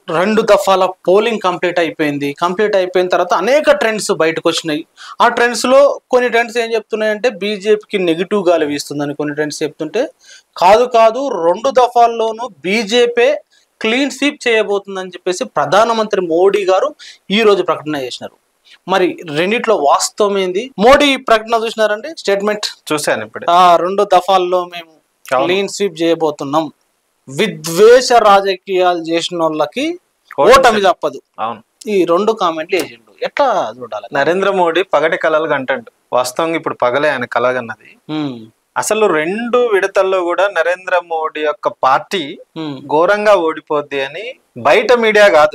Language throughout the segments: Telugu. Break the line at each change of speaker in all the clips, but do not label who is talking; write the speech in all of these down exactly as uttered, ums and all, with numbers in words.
రెండు దఫాల పోలింగ్ కంప్లీట్ అయిపోయింది. కంప్లీట్ అయిపోయిన తర్వాత అనేక ట్రెండ్స్ బయటకు వచ్చినాయి. ఆ ట్రెండ్స్లో కొన్ని ట్రెండ్స్ ఏం చెప్తున్నాయంటే బీజేపీకి నెగిటివ్ గాలి వీస్తుందని కొన్ని ట్రెండ్స్ చెప్తుంటే, కాదు కాదు రెండు దఫాల్లోనూ బీజేపీ క్లీన్ స్వీప్ చేయబోతుందని చెప్పేసి ప్రధానమంత్రి మోడీ గారు ఈ రోజు ప్రకటన చేసినారు. మరి రెండిట్లో వాస్తవం ఏంది? మోడీ ప్రకటన చూసినారండి, స్టేట్మెంట్
చూశాను ఇప్పుడు.
ఆ రెండు దఫాల్లో మేము క్లీన్ స్వీప్ చేయబోతున్నాం, విద్వేష రాజకీయాలు చేసిన వాళ్ళకి ఓటమి తప్పదు.
అవును,
ఈ రెండు కామెంట్లు వేసిండు. ఎట్లా చూడాలి?
నరేంద్ర మోడీ పగటి కలలు కంటాడు. వాస్తవంగా ఇప్పుడు పగలే ఆయన కలగన్నది. అసలు రెండు విడతల్లో కూడా నరేంద్ర మోడీ యొక్క పార్టీ ఘోరంగా ఓడిపోద్ది అని బయట మీడియా కాదు,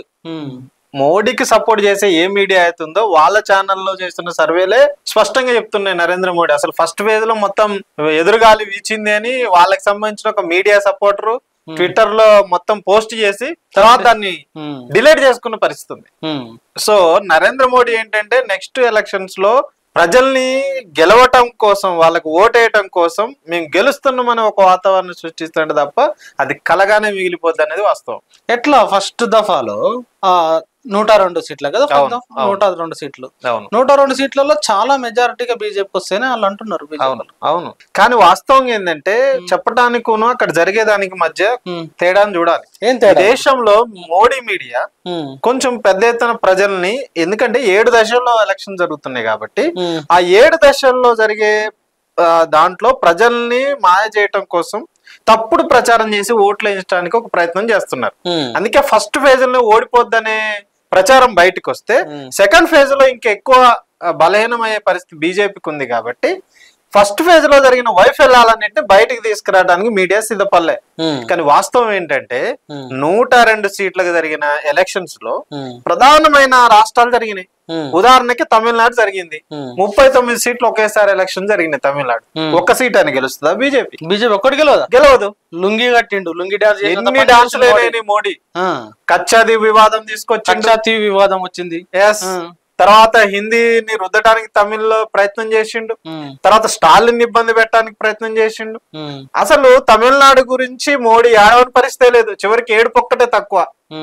మోడీకి సపోర్ట్ చేసే ఏ మీడియా అవుతుందో వాళ్ళ ఛానల్లో చేస్తున్న సర్వేలే స్పష్టంగా చెప్తున్నాయి. నరేంద్ర మోడీ అసలు ఫస్ట్ ఫేజ్ లో మొత్తం ఎదురుగాలి వీచింది అని వాళ్ళకి సంబంధించిన ఒక మీడియా సపోర్టరు ట్విట్టర్ లో మొత్తం పోస్ట్ చేసి తర్వాత దాన్ని డిలీట్ చేసుకున్న పరిస్థితి ఉంది. సో నరేంద్ర మోడీ ఏంటంటే నెక్స్ట్ ఎలక్షన్స్ లో ప్రజల్ని గెలవటం కోసం, వాళ్ళకు ఓటేయటం కోసం మేము గెలుస్తున్నామని ఒక వాతావరణం సృష్టిస్తుంటే తప్ప అది కలగానే మిగిలిపోద్ది అనేది వాస్తవం.
ఎట్లా ఫస్ట్ దఫాలో ఆ నూట రెండు సీట్ల కదా, నూట రెండు సీట్లు నూట రెండు సీట్లలో చాలా మెజారిటీగా బీజేపీకి వస్తేనే వాళ్ళు అంటున్నారు.
అవును అవును కానీ వాస్తవం ఏంటంటే చెప్పడానికి అక్కడ జరిగేదానికి మధ్య తేడాను చూడాలి. దేశంలో మోడీ మీడియా కొంచెం పెద్ద ఎత్తున ప్రజల్ని, ఎందుకంటే ఏడు దశల్లో ఎలక్షన్ జరుగుతున్నాయి కాబట్టి ఆ ఏడు దశల్లో జరిగే దాంట్లో ప్రజల్ని మాయ చేయటం కోసం తప్పుడు ప్రచారం చేసి ఓట్లు వేయించడానికి ఒక ప్రయత్నం చేస్తున్నారు. అందుకే ఫస్ట్ ఫేజ్ లో ఓడిపోద్దనే ప్రచారం బయటకు వస్తే సెకండ్ ఫేజ్ లో ఇంకా ఎక్కువ బలహీనమయ్యే పరిస్థితి బీజేపీకి ఉంది. కాబట్టి ఫస్ట్ ఫేజ్ లో జరిగిన వైఫల్యాలన్నింటినీ బయటకు తీసుకురావడానికి మీడియా సిద్ధపడలే. కానీ వాస్తవం ఏంటంటే నూట రెండు సీట్లకు జరిగిన ఎలక్షన్స్ లో ప్రధానమైన రాష్ట్రాలు జరిగినాయి. ఉదాహరణకి తమిళనాడు జరిగింది, ముప్పై తొమ్మిది సీట్లు ఒకేసారి ఎలక్షన్ జరిగినాయి. తమిళనాడు ఒక్క సీట్ అని గెలుస్తుందా? బీజేపీ బీజేపీ ఒక్కటి గెలవదా? గెలవదు. లుంగి కట్టిండు, లుంగి డాన్స్, ఎన్ని డాన్సులు మోడీ. కచ్చాది వివాదం తీసుకొచ్చి
కచ్చాది వివాదం వచ్చింది.
ఎస్, తర్వాత హిందీని రుద్దడానికి తమిళ్లో ప్రయత్నం చేసిండు, తర్వాత స్టాలిన్ ఇబ్బంది పెట్టడానికి ప్రయత్నం చేసిండు. అసలు తమిళనాడు గురించి మోడీ ఆడవని పరిస్థితే లేదు, చివరికి ఏడుపు ఒక్కటే తక్కువ.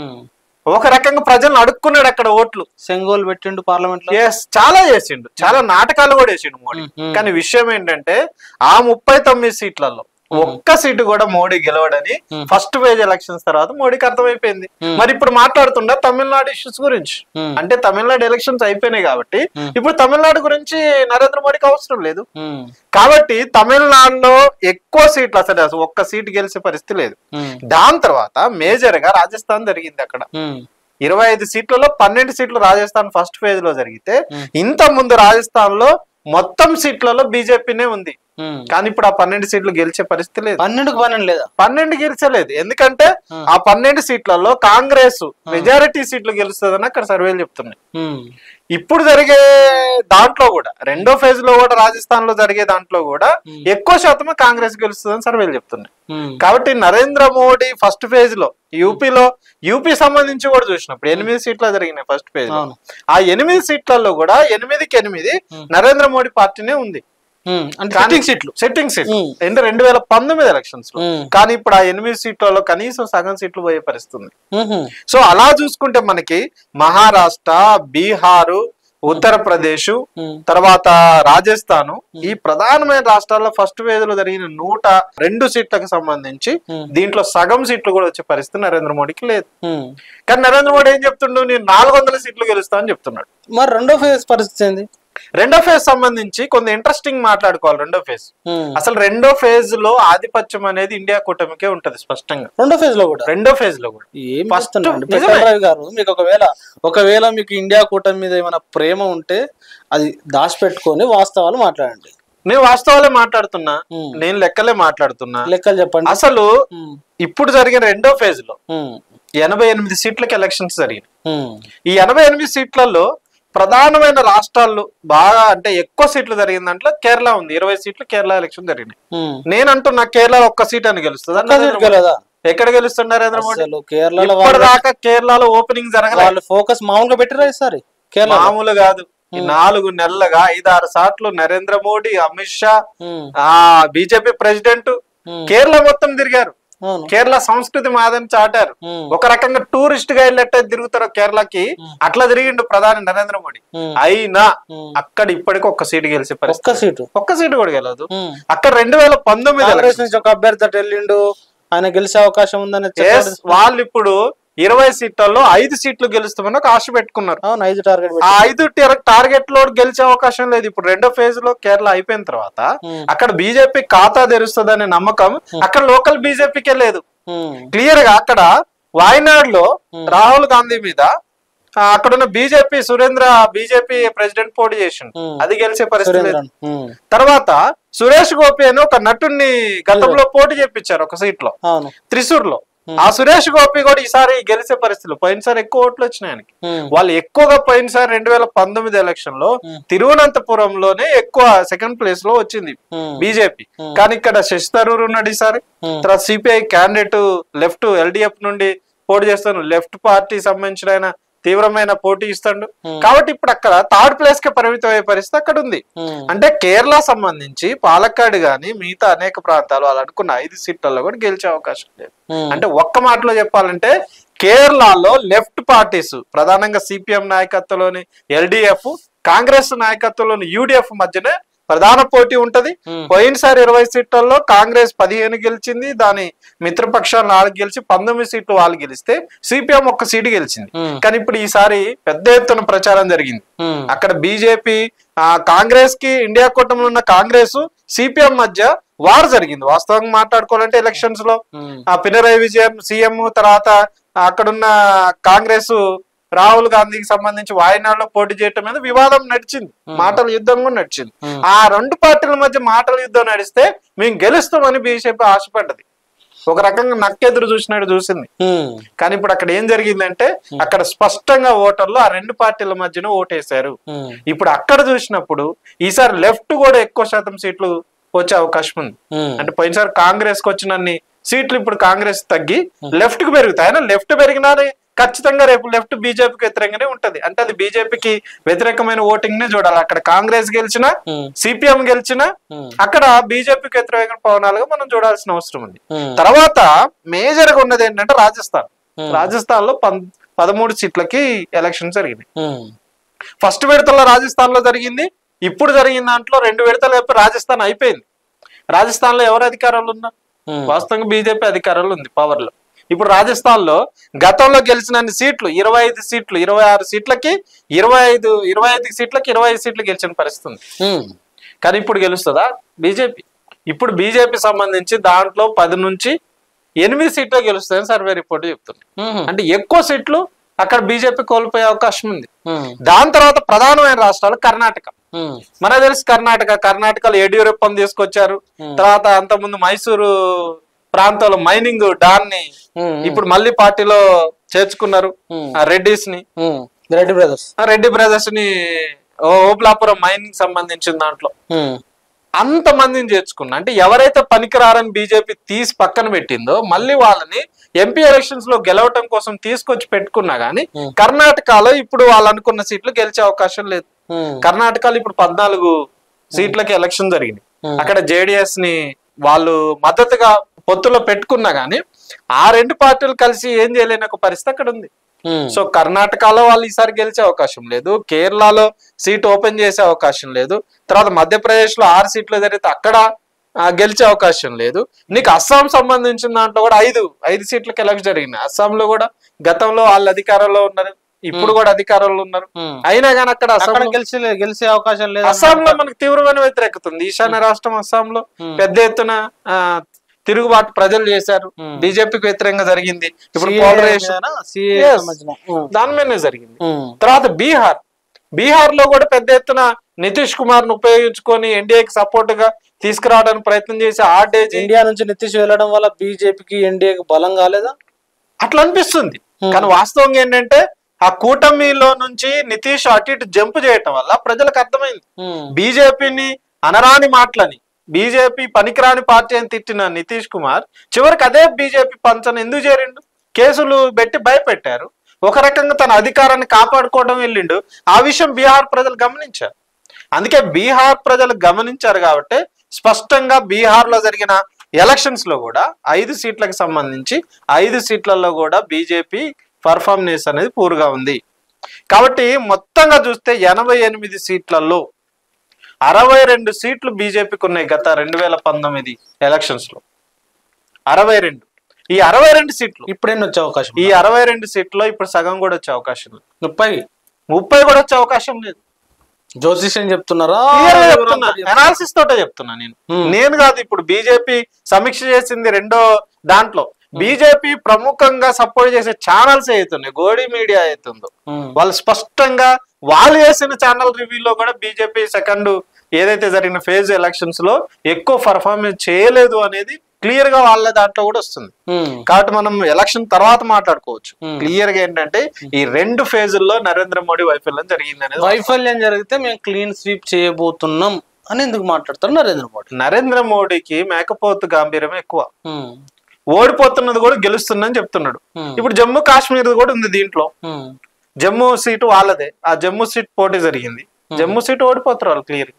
ఒక రకంగా ప్రజలను అడుక్కున్నాడు అక్కడ ఓట్లు,
సెంగోల్ పెట్టిండు పార్లమెంట్ లో.
ఎస్, చాలా చేసిండు, చాలా నాటకాలు కూడా వేసిండు మోడీ. కానీ విషయం ఏంటంటే ఆ ముప్పై తొమ్మిది సీట్లలో ఒక్క సీటు కూడా మోడీ గెలవడని ఫస్ట్ ఫేజ్ ఎలక్షన్స్ తర్వాత మోడీకి అర్థమైపోయింది. మరి ఇప్పుడు మాట్లాడుతుండ తమిళనాడు ఇష్యూస్ గురించి, అంటే తమిళనాడు ఎలక్షన్స్ అయిపోయినాయి కాబట్టి ఇప్పుడు తమిళనాడు గురించి నరేంద్ర మోడీకి అవసరం లేదు. కాబట్టి తమిళనాడులో ఎక్కువ సీట్లు, అసలు అసలు ఒక్క సీటు గెలిచే పరిస్థితి లేదు. దాని తర్వాత మేజర్ గా రాజస్థాన్ జరిగింది. అక్కడ ఇరవై ఐదు సీట్లలో పన్నెండు సీట్లు రాజస్థాన్ ఫస్ట్ ఫేజ్ లో జరిగితే, ఇంత ముందు రాజస్థాన్ లో మొత్తం సీట్లలో బీజేపీనే ఉంది. కానీ ఇప్పుడు ఆ పన్నెండు సీట్లు గెలిచే పరిస్థితి లేదు.
పన్నెండుకు పన్నెండు లేదా?
పన్నెండు గెలిచలేదు. ఎందుకంటే ఆ పన్నెండు సీట్లలో కాంగ్రెస్ మెజారిటీ సీట్లు గెలుస్తుందని అక్కడ సర్వేలు చెప్తున్నాయి. ఇప్పుడు జరిగే దాంట్లో కూడా రెండో ఫేజ్ లో కూడా రాజస్థాన్ లో జరిగే దాంట్లో కూడా ఎక్కువ శాతం కాంగ్రెస్ గెలుస్తుందని సర్వేలు చెప్తున్నాయి. కాబట్టి నరేంద్ర మోడీ ఫస్ట్ ఫేజ్ లో యూపీలో, యూపీ సంబంధించి కూడా చూసినప్పుడు ఎనిమిది సీట్లు జరిగినాయి ఫస్ట్ ఫేజ్ లో. ఆ ఎనిమిది సీట్లలో కూడా ఎనిమిదికి ఎనిమిది నరేంద్ర మోడీ పార్టీనే ఉంది.
సెట్టింగ్ సీట్లు
సెట్టింగ్ సీట్లు అంటే రెండు వేల పంతొమ్మిది ఎలక్షన్స్ లో. కానీ ఇప్పుడు ఆ ఎనిమిది సీట్లలో కనీసం సగం సీట్లు పోయే పరిస్థితి. సో అలా చూసుకుంటే మనకి మహారాష్ట్ర, బీహారు, ఉత్తరప్రదేశ్, తర్వాత రాజస్థాన్, ఈ ప్రధానమైన రాష్ట్రాల్లో ఫస్ట్ ఫేజ్ లో జరిగిన నూట రెండు సీట్లకు సంబంధించి దీంట్లో సగం సీట్లు కూడా వచ్చే పరిస్థితి నరేంద్ర మోడీకి లేదు. కానీ నరేంద్ర మోడీ ఏం చెప్తుండు, నేను నాలుగు వందల సీట్లు గెలుస్తా అని చెప్తున్నాడు.
మరి రెండో ఫేజ్ పరిస్థితి ఏంది?
రెండో ఫేజ్ సంబంధించి కొంత ఇంట్రెస్టింగ్ మాట్లాడుకోవాలి. రెండో ఫేజ్ అసలు రెండో ఫేజ్ లో ఆధిపత్యం అనేది ఇండియా కూటమికే ఉంటది స్పష్టంగా.
రెండో ఫేజ్ లో కూడా
రెండో ఫేజ్ లో కూడా
గారు మీకు ఒకవేళ ఒకవేళ మీకు ఇండియా కూటమి మీద ఏమైనా ప్రేమ ఉంటే అది దాచిపెట్టుకొని వాస్తవాలు మాట్లాడండి.
నేను వాస్తవాలే మాట్లాడుతున్నా, నేను లెక్కలే మాట్లాడుతున్నా.
లెక్కలు చెప్పండి.
అసలు ఇప్పుడు జరిగిన రెండో ఫేజ్ లో ఎనభై ఎనిమిది సీట్లకి ఎలక్షన్స్ జరిగినాయి. ఈ ఎనభై ఎనిమిది సీట్లలో ప్రధానమైన రాష్ట్రాల్లో బాగా అంటే ఎక్కువ సీట్లు జరిగిన దాంట్లో కేరళ ఉంది. ఇరవై సీట్లు కేరళ ఎలక్షన్ జరిగినాయి. నేను అంటున్నా కేరళ ఒక్క సీట్ అని గెలుస్తుంది. ఎక్కడ గెలుస్తుంది నరేంద్ర మోడీ? ఇప్పటిదాకా కేరళలో ఓపెనింగ్ జరగలేదు.
ఫోకస్ మామూలుగా పెట్టిరా ఈసారి?
మామూలు కాదు. నాలుగు నెలలుగా ఐదారు సార్లు నరేంద్ర మోడీ, అమిత్ షా, ఆ బీజేపీ ప్రెసిడెంట్ కేరళ మొత్తం తిరిగారు. కేరళ సంస్కృతి మాదని చాటారు. ఒక రకంగా టూరిస్ట్ గా వెళ్ళట్టే తిరుగుతారు కేరళకి, అట్లా తిరిగిండు ప్రధాని నరేంద్ర మోడీ. అయినా అక్కడ ఇప్పటికి ఒక్క సీటు గెలిచే పరిస్థితి, సీటు ఒక్క సీటు కూడా గెలదు. అక్కడ రెండు వేల పంతొమ్మిది
ఒక అభ్యర్థి అటు వెళ్ళిండు, ఆయన గెలిచే అవకాశం ఉందని
వాళ్ళు ఇప్పుడు ఇరవై సీట్లలో ఐదు సీట్లు గెలుస్తామని ఒక ఆశ పెట్టుకున్నారు.
అవును, ఐదు టార్గెట్.
ఆ ఐదు టార్గెట్ లో గెలిచే అవకాశం లేదు. ఇప్పుడు రెండో ఫేజ్ లో కేరళ అయిపోయిన తర్వాత అక్కడ బీజేపీ ఖాతా తెరుస్తుంది అనే నమ్మకం అక్కడ లోకల్ బీజేపీకే లేదు. క్లియర్ గా అక్కడ వాయనాడులో రాహుల్ గాంధీ మీద అక్కడున్న బీజేపీ సురేంద్ర బీజేపీ ప్రెసిడెంట్ పోటీ చేసిండు, అది గెలిచే పరిస్థితి లేదు. తర్వాత సురేష్ గోపి అని ఒక నటుడిని గతంలో పోటీ చేపించారు ఒక సీట్ లో త్రిశూర్ లో. ఆ సురేష్ గోపి కూడా ఈసారి గెలిచే పరిస్థితులు, పోయినసారి ఎక్కువ ఓట్లు వచ్చినాయి ఆయనకి. వాళ్ళు ఎక్కువగా పోయినసారి రెండు వేల పంతొమ్మిది ఎలక్షన్ లో తిరువనంతపురంలోనే ఎక్కువ సెకండ్ ప్లేస్ లో వచ్చింది బీజేపీ. కానీ ఇక్కడ శశి థరూర్ ఉన్నాడు ఈసారి. తర్వాత సిపిఐ క్యాండిడేట్ లెఫ్ట్ ఎల్డిఎఫ్ నుండి పోటీ చేస్తాను, లెఫ్ట్ పార్టీ సంబంధించిన ఆయన తీవ్రమైన పోటీ ఇస్తాడు. కాబట్టి ఇప్పుడు అక్కడ థర్డ్ ప్లేస్ కి పరిమితం అయ్యే పరిస్థితి అక్కడ ఉంది. అంటే కేరళ సంబంధించి పాలక్కాడ్ గాని మిగతా అనేక ప్రాంతాలు వాళ్ళు అనుకున్న ఐదు సీట్లలో కూడా గెలిచే అవకాశం లేదు. అంటే ఒక్క మాటలో చెప్పాలంటే కేరళలో లెఫ్ట్ పార్టీస్ ప్రధానంగా సిపిఎం నాయకత్వంలోని ఎల్డిఎఫ్, కాంగ్రెస్ నాయకత్వంలోని యూడిఎఫ్ మధ్యనే ప్రధాన పోటీ ఉంటది. పోయినసారి ఇరవై సీట్లలో కాంగ్రెస్ పదిహేను గెలిచింది, దాని మిత్రపక్షాలు నాలుగు గెలిచి పంతొమ్మిది సీట్లు వాళ్ళు గెలిస్తే సిపిఎం ఒక్క సీటు గెలిచింది. కానీ ఇప్పుడు ఈసారి పెద్ద ఎత్తున ప్రచారం జరిగింది. అక్కడ బీజేపీ కాంగ్రెస్ కి ఇండియా కూటమిలో ఉన్న కాంగ్రెస్ సిపిఎం మధ్య వార్ జరిగింది. వాస్తవంగా మాట్లాడుకోవాలంటే ఎలక్షన్స్ లో ఆ పినరయి విజయన్ సీఎం, తర్వాత అక్కడున్న కాంగ్రెస్ రాహుల్ గాంధీకి సంబంధించి వాయనాడులో పోటీ చేయటం మీద వివాదం నడిచింది, మాటల యుద్ధం కూడా నడిచింది. ఆ రెండు పార్టీల మధ్య మాటల యుద్ధం నడిస్తే మేము గెలుస్తామని బీజేపీ ఆశపడ్డది, ఒక రకంగా నక్కెదురు చూసినట్టు చూసింది. కానీ ఇప్పుడు అక్కడ ఏం జరిగిందంటే అక్కడ స్పష్టంగా ఓటర్లు ఆ రెండు పార్టీల మధ్యన ఓటేశారు. ఇప్పుడు అక్కడ చూసినప్పుడు ఈసారి లెఫ్ట్ కూడా ఎక్కువ శాతం సీట్లు వచ్చే అవకాశం ఉంది. అంటే పోయినసారి కాంగ్రెస్ కి వచ్చినన్ని సీట్లు ఇప్పుడు కాంగ్రెస్ తగ్గి లెఫ్ట్ కు పెరుగుతాయి. అయినా లెఫ్ట్ పెరిగినా ఖచ్చితంగా రేపు లెఫ్ట్ బీజేపీకి వ్యతిరేకంగానే ఉంటది. అంటే అది బీజేపీకి వ్యతిరేకమైన ఓటింగ్ నే చూడాలి. అక్కడ కాంగ్రెస్ గెలిచినా సిపిఎం గెలిచినా అక్కడ బీజేపీకి వ్యతిరేక పవనాలుగా మనం చూడాల్సిన అవసరం ఉంది. తర్వాత మేజర్ గా ఉన్నది ఏంటంటే రాజస్థాన్. రాజస్థాన్ లో పదమూడు సీట్లకి ఎలక్షన్ జరిగింది. ఫస్ట్ విడతలో రాజస్థాన్ లో జరిగింది, ఇప్పుడు జరిగిన దాంట్లో రెండు విడతలు చెప్పి రాజస్థాన్ అయిపోయింది. రాజస్థాన్ లో ఎవరు అధికారంలో ఉన్నారు? వాస్తవంగా బీజేపీ అధికారంలో ఉంది, పవర్ లో. ఇప్పుడు రాజస్థాన్ లో గతంలో గెలిచిన సీట్లు ఇరవై ఐదు సీట్లు ఇరవై ఆరు సీట్లకి ఇరవై ఐదు ఇరవై ఐదు సీట్లకి ఇరవై ఐదు సీట్లు గెలిచిన పరిస్థితి ఉంది. కానీ ఇప్పుడు గెలుస్తుందా బీజేపీ? ఇప్పుడు బీజేపీ సంబంధించి దాంట్లో పది నుంచి ఎనిమిది సీట్లు గెలుస్తాయని సర్వే రిపోర్ట్ చెప్తుంది. అంటే ఎక్కువ సీట్లు అక్కడ బీజేపీ కోల్పోయే అవకాశం ఉంది. దాని తర్వాత ప్రధానమైన రాష్ట్రాలు కర్ణాటక. మనకు తెలుసు కర్ణాటక కర్ణాటకలో యడ్యూరప్పని తీసుకొచ్చారు. తర్వాత అంతకుముందు మైసూరు ప్రాంతంలో మైనింగ్ డాన్ ని ఇప్పుడు మళ్ళీ పార్టీలో చేర్చుకున్నారు. రెడ్డిస్ ని
రెడ్డి బ్రదర్స్
రెడ్డి బ్రదర్స్ ని ఓబ్లాపురం మైనింగ్ సంబంధించిన దాంట్లో అంత మందిని చేర్చుకున్నా. అంటే ఎవరైతే పనికిరారని బీజేపీ తీసి పక్కన పెట్టిందో మళ్ళీ వాళ్ళని ఎంపీ ఎలక్షన్స్ లో గెలవటం కోసం తీసుకొచ్చి పెట్టుకున్నా గానీ కర్ణాటకలో ఇప్పుడు వాళ్ళు అనుకున్న సీట్లు గెలిచే అవకాశం లేదు. కర్ణాటకలో ఇప్పుడు పద్నాలుగు సీట్లకి ఎలక్షన్ జరిగింది. అక్కడ జేడిఎస్ ని వాళ్ళు మద్దతుగా పొత్తులో పెట్టుకున్నా గానీ ఆ రెండు పార్టీలు కలిసి ఏం చేయలేని ఒక పరిస్థితి అక్కడ ఉంది. సో కర్ణాటకలో వాళ్ళు ఈసారి గెలిచే అవకాశం లేదు, కేరళలో సీట్ ఓపెన్ చేసే అవకాశం లేదు, తర్వాత మధ్యప్రదేశ్ లో ఆరు సీట్లు జరిగితే అక్కడ గెలిచే అవకాశం లేదు. నీకు అస్సాం సంబంధించిన దాంట్లో కూడా ఐదు ఐదు సీట్లకి ఎలక్షన్ జరిగింది. అస్సాంలో కూడా గతంలో వాళ్ళు అధికారంలో ఉన్నారు, ఇప్పుడు కూడా అధికారంలో ఉన్నారు. అయినా కానీ అక్కడ అస్సాం
గెలిచి గెలిచే అవకాశం లేదు.
అస్సాంలో మనకు తీవ్రమైన వ్యతిరేకత ఉంది. ఈశాన్య రాష్ట్రం అస్సాంలో పెద్ద ఎత్తున ఆ తిరుగుబాటు ప్రజలు చేశారు, బీజేపీకి వ్యతిరేకంగా జరిగింది. ఇప్పుడు పోలరైజేషన్ దాని మీదనే జరిగింది. తర్వాత బీహార్ బీహార్ లో కూడా పెద్ద ఎత్తున నితీష్ కుమార్ ను ఉపయోగించుకొని ఎన్డీఏకి సపోర్ట్ గా తీసుకురావడానికి ప్రయత్నం చేసి ఆర్డేజ్
ఇండియా నుంచి నితీష్ వెళ్ళడం వల్ల బీజేపీకి ఎన్డీఏకి బలం కాలేదా?
అట్లా అనిపిస్తుంది. కానీ వాస్తవంగా ఏంటంటే ఆ కూటమిలో నుంచి నితీష్ అటు ఇటు జంప్ చేయటం వల్ల ప్రజలకు అర్థమైంది బీజేపీని అనరాని మాటలని, బీజేపీ పనికిరాని పార్టీ అని తిట్టిన నితీష్ కుమార్ చివరికి అదే బీజేపీ పంచన ఎందుకు చేరిండు? కేసులు పెట్టి భయపెట్టారు. ఒక రకంగా తన అధికారాన్ని కాపాడుకోవడం వెళ్ళిండు. ఆ విషయం బీహార్ ప్రజలు గమనించారు. అందుకే బీహార్ ప్రజలు గమనించారు కాబట్టి స్పష్టంగా బీహార్ లో జరిగిన ఎలక్షన్స్ లో కూడా ఐదు సీట్లకు సంబంధించి ఐదు సీట్లలో కూడా బీజేపీ పర్ఫార్మెన్స్ అనేది పూర్గా ఉంది. కాబట్టి మొత్తంగా చూస్తే ఎనభై ఎనిమిది సీట్లలో అరవై రెండు సీట్లు బీజేపీకి ఉన్నాయి గత రెండు వేల పంతొమ్మిది ఎలక్షన్స్ లో. అరవై రెండు ఈ అరవై రెండు సీట్లు
ఇప్పుడేం వచ్చే అవకాశం?
ఈ అరవై రెండు సీట్లో ఇప్పుడు సగం కూడా వచ్చే అవకాశం లేదు.
ముప్పై
ముప్పై కూడా వచ్చే అవకాశం లేదు.
జ్యోతిష్యం చెప్తున్నారా?
అనాలిసిస్ తోటే చెప్తున్నా నేను నేను కాదు. ఇప్పుడు బీజేపీ సమీక్ష చేసింది రెండో దాంట్లో. బీజేపీ ప్రముఖంగా సపోర్ట్ చేసే ఛానల్స్ అవుతున్నాయి, గోడి మీడియా అవుతుందో వాళ్ళు స్పష్టంగా వాళ్ళు చేసిన ఛానల్ రివ్యూలో కూడా బీజేపీ సెకండ్ ఏదైతే జరిగిన ఫేజ్ ఎలక్షన్స్ లో ఎక్కువ పర్ఫార్మెన్స్ చేయలేదు అనేది క్లియర్ గా వాళ్ళ దాంట్లో కూడా వస్తుంది. కాబట్టి మనం ఎలక్షన్ తర్వాత మాట్లాడుకోవచ్చు. క్లియర్ గా ఏంటంటే ఈ రెండు ఫేజుల్లో నరేంద్ర మోడీ వైఫల్యం జరిగింది అనేది.
వైఫల్యం జరిగితే మేము క్లీన్ స్వీప్ చేయబోతున్నాం అని ఎందుకు మాట్లాడతారు నరేంద్ర మోడీ?
నరేంద్ర మోడీకి మేకపోతు గాంభీర్యం ఎక్కువ. ఓడిపోతున్నది కూడా గెలుస్తుందని చెప్తున్నాడు. ఇప్పుడు జమ్మూ కాశ్మీర్ కూడా ఉంది దీంట్లో. జమ్మూ సీటు వాళ్ళదే. ఆ జమ్మూ సీట్ పోటీ జరిగింది. జమ్మూ సీటు ఓడిపోతారు వాళ్ళు క్లియర్.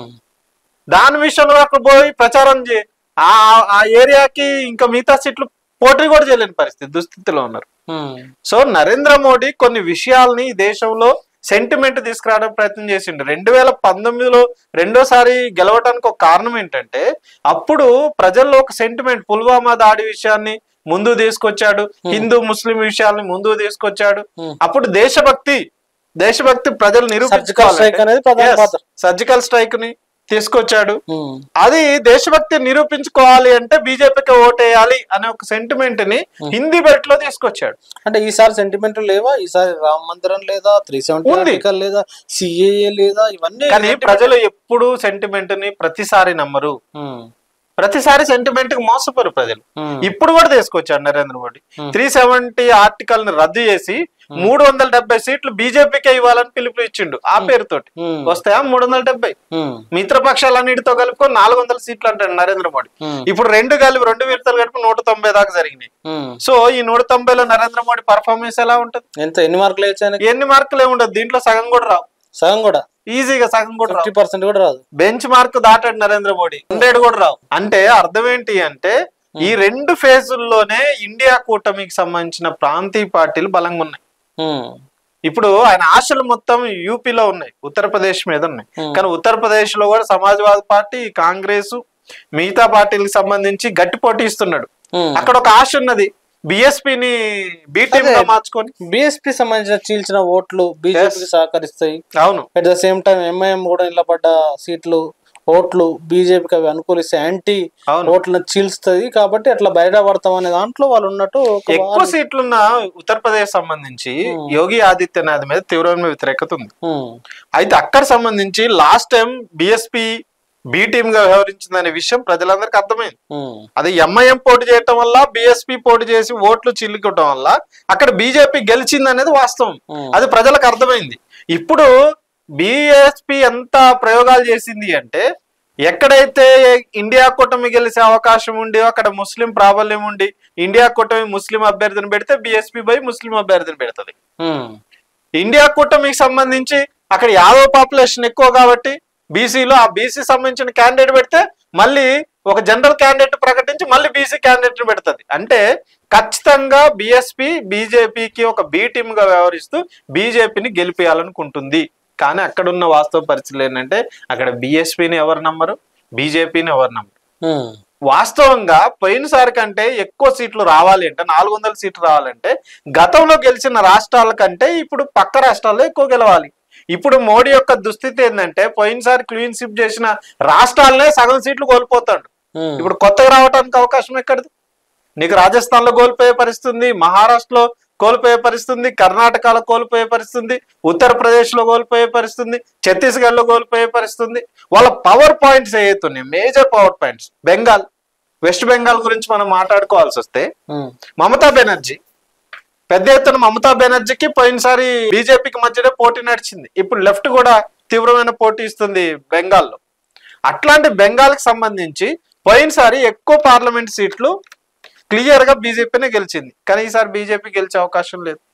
దాని విషయంలో అక్కడ పోయి ప్రచారం చే ఆ ఆ ఏరియాకి ఇంకా మిగతా సీట్లు పోటీ కూడా చేయలేని పరిస్థితి దుస్థితిలో ఉన్నారు. సో నరేంద్ర మోడీ కొన్ని విషయాల్ని దేశంలో సెంటిమెంట్ తీసుకురావడానికి ప్రయత్నం చేసిండు. రెండు వేల పంతొమ్మిదిలో రెండోసారి గెలవడానికి ఒక కారణం ఏంటంటే అప్పుడు ప్రజల్లో ఒక సెంటిమెంట్, పుల్వామా దాడి విషయాన్ని ముందు తీసుకొచ్చాడు, హిందూ ముస్లిం విషయాల్ని ముందు తీసుకొచ్చాడు. అప్పుడు దేశభక్తి దేశభక్తి ప్రజలు నిరూపించుకోవాలి, సర్జికల్ స్ట్రైక్ ని తీసుకొచ్చాడు. అది దేశభక్తి నిరూపించుకోవాలి అంటే బీజేపీకి ఓటేయాలి అనే ఒక సెంటిమెంట్ ని హిందీ బెల్ట్ లో తీసుకొచ్చాడు.
అంటే ఈసారి సెంటిమెంట్ లేవా? ఈసారి రామ మందిరం లేదా, త్రీ సెవెంటీ లేదా, సిఏఏ లేదా, ఇవన్నీ.
కానీ ప్రజలు ఎప్పుడు సెంటిమెంట్ ని ప్రతిసారి నమ్మరు, ప్రతిసారి సెంటిమెంట్ కి మోసపోరు ప్రజలు. ఇప్పుడు కూడా తీసుకొచ్చాడు Narendra Modi. Three seventy article ని రద్దు చేసి మూడు వందల డెబ్బై సీట్లు బీజేపీకే ఇవ్వాలని పిలుపు ఇచ్చిండు. ఆ పేరుతోటి వస్తాయా మూడు వందల డెబ్బై మిత్రపక్షాలన్నిటితో కలుపుకొని నాలుగు వందల సీట్లు అంటాడు నరేంద్ర మోడీ. ఇప్పుడు రెండు కలిపి రెండు విడతలు కలిపి నూట తొంభై దాకా జరిగినాయి. సో ఈ నూట తొంభైలో నరేంద్ర మోడీ పర్ఫార్మెన్స్ ఎలా ఉంటది?
ఎంత ఎన్ని మార్కులు
ఎన్ని మార్కులు ఏముండదు దీంట్లో. సగం కూడా రావు.
సగం కూడా
ఈజీగా సగం కూడా
ఫిఫ్టీ పర్సెంట్ కూడా రాదు.
బెంచ్ మార్క్ దాటాడు నరేంద్ర మోడీ. హండ్రెడ్ కూడా రావు. అంటే అర్థం ఏంటి అంటే ఈ రెండు ఫేజుల్లోనే ఇండియా కూటమికి సంబంధించిన ప్రాంతీయ పార్టీలు బలంగా ఉన్నాయి. ఇప్పుడు ఆయన ఆశలు మొత్తం యూపీలో ఉన్నాయి, ఉత్తరప్రదేశ్ మీద ఉన్నాయి. కానీ ఉత్తరప్రదేశ్ లో కూడా సమాజ్వాదీ పార్టీ, కాంగ్రెస్, మిగతా పార్టీలకు సంబంధించి గట్టి పోటీ ఇస్తున్నాడు. అక్కడ ఒక ఆశ ఉన్నది, బిఎస్పీని బి టీమ్ గా మార్చుకొని.
బిఎస్పీ సంబంధించిన చీల్చిన ఓట్లు బీజేపీకి సహకరిస్తాయి.
అవును.
At the same time MIM కూడా నిలబడ్డ సీట్లు ఓట్లు బీజేపీకి అవి అనుకూలిస్తే యాంటీ ఓట్లను చీల్స్తుంది. కాబట్టి అట్లా బయటపడతాం అనే దాంట్లో వాళ్ళు ఉన్నట్టు.
ఎక్కువ సీట్లున్న ఉత్తరప్రదేశ్ సంబంధించి యోగి ఆదిత్యనాథ్ మీద తీవ్రమైన వ్యతిరేకత ఉంది. అయితే అక్కడ సంబంధించి last time BSP B team గా వ్యవహరించిందనే విషయం ప్రజలందరికీ అర్థమైంది. అది ఎంఐఎం పోటీ చేయటం వల్ల, బిఎస్పీ పోటీ చేసి ఓట్లు చిల్లుకోవటం వల్ల అక్కడ బీజేపీ గెలిచింది అనేది వాస్తవం. అది ప్రజలకు అర్థమైంది. ఇప్పుడు బిఎస్పీ ఎంత ప్రయోగాలు చేసింది అంటే ఎక్కడైతే ఇండియా కూటమి గెలిచే అవకాశం ఉండి అక్కడ ముస్లిం ప్రాబల్యం ఉండి ఇండియా కూటమి ముస్లిం అభ్యర్థిని పెడితే బిఎస్పీ పోయి ముస్లిం అభ్యర్థిని పెడుతుంది. ఇండియా కూటమికి సంబంధించి అక్కడ యాదవ్ పాపులేషన్ ఎక్కువ కాబట్టి బీసీలో ఆ బీసీ సంబంధించిన క్యాండిడేట్ పెడితే మళ్ళీ ఒక జనరల్ క్యాండిడేట్ ప్రకటించి మళ్ళీ బీసీ క్యాండిడేట్ పెడుతుంది. అంటే ఖచ్చితంగా బిఎస్పీ బీజేపీకి ఒక బి టీమ్ గా వ్యవహరిస్తూ బీజేపీని గెలిపేయాలనుకుంటుంది. కానీ అక్కడ ఉన్న వాస్తవ పరిస్థితులు ఏంటంటే అక్కడ బిఎస్పీని ఎవరు నమ్మరు, బీజేపీని ఎవరు నమ్మరు. వాస్తవంగా పోయినసారి కంటే ఎక్కువ సీట్లు రావాలి అంటే, నాలుగు వందల సీట్లు రావాలంటే గతంలో గెలిచిన రాష్ట్రాల కంటే ఇప్పుడు పక్క రాష్ట్రాల్లో ఎక్కువ గెలవాలి. ఇప్పుడు మోడీ యొక్క దుస్థితి ఏంటంటే పోయినసారి క్లీన్ స్వీప్ చేసిన రాష్ట్రాలనే సగం సీట్లు కోల్పోతాడు. ఇప్పుడు కొత్తగా రావడానికి అవకాశం ఎక్కడిది? నీకు రాజస్థాన్ లో కోల్పోయే పరిస్థితుంది, మహారాష్ట్రలో కోల్పోయే పరిస్థితుంది, కర్ణాటకలో కోల్పోయే పరిస్థితుంది, ఉత్తరప్రదేశ్ లో కోల్పోయే పరిస్థితుంది, ఛత్తీస్గఢ్ లో కోల్పోయే పరిస్థితుంది. వాళ్ళ పవర్ పాయింట్స్ ఏవైతున్నాయి, major power points. Bengal, West Bengal గురించి మనం మాట్లాడుకోవాల్సి వస్తే మమతా బెనర్జీ పెద్ద ఎత్తున మమతా బెనర్జీకి పోయినసారి బీజేపీకి మధ్యనే పోటీ నడిచింది. ఇప్పుడు లెఫ్ట్ కూడా తీవ్రమైన పోటీ ఇస్తుంది బెంగాల్లో. అట్లాంటి బెంగాల్ కి సంబంధించి పోయినసారి ఎక్కువ పార్లమెంట్ సీట్లు క్లియర్ గా బీజేపీనే గెలిచింది. కానీ ఈసారి బీజేపీ గెలిచే అవకాశం లేదు.